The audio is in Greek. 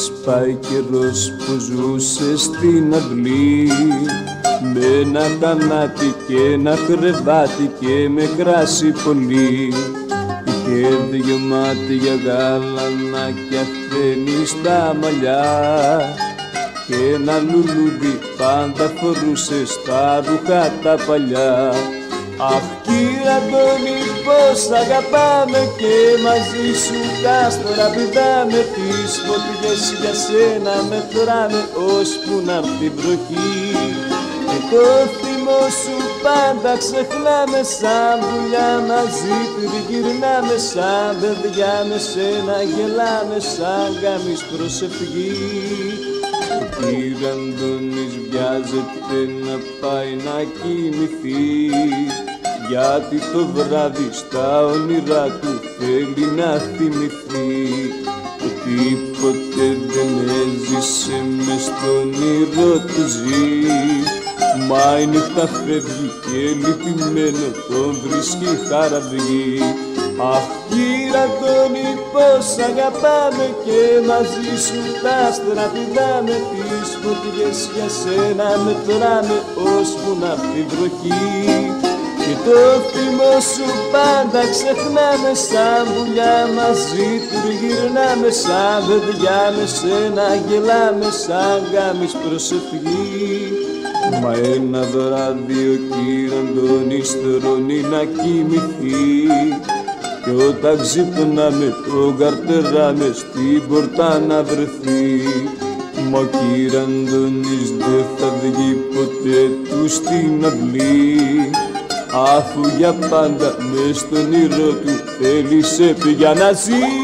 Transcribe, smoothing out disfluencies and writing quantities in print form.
πάει καιρός που ζούσε στην αυλή, με ένα κανάτι και ένα κρεβάτι και με κράσι πολύ. Είχε δυο μάτια γαλανάκια χτένει στα μαλλιά και ένα λουλούδι πάντα φορούσε στα ρούχα τα παλιά. Αχ κύριε Αντώνη, πως αγαπάμε και μαζί σου τα άστρα πηδάμε, τις φωτιές για σένα μετράμε ώσπου να'ρθει η βροχή. Και το θυμό σου πάντα ξεχνάμε, σαν δουλειά μαζί τριγυρνάμε, σαν παιδιά με σένα γελάμε, σαν γάμις προσευχή. Ο κύριε Αντώνης βιάζεται να πάει να κοιμηθεί, γιατί το βράδυ στα όνειρά του θέλει να θυμηθεί ότι ποτέ δεν έζησε μες στον όνειρο του ζει. Μα η νύχτα φεύγει και λυπημένο τον βρίσκει χαραυγή. Αχ κύριε Αντώνη, πως αγαπάμε και μαζί σου τα άστρα πηδάμε, τις φωτιές για σένα μετράμε ώσπου να'ρθει η βροχή. Και το θυμό σου πάντα ξεχνάμε, σαν δουλειά μαζί τριγυρνάμε, σαν παιδιά με σένα γελάμε, σαν γάμις προσευχή. Μα ένα βράδυ ο κύριε Αντώνης τρώνει να κοιμηθεί, κι όταν ξυπνάμε τον καρτεράμε στην πόρτα να βρεθεί. Μα ο κύριε Αντώνης δεν θα βγει ποτέ του στην αυλή, αφού για πάντα μες στον όνειρο του θέλησε πια να ζει.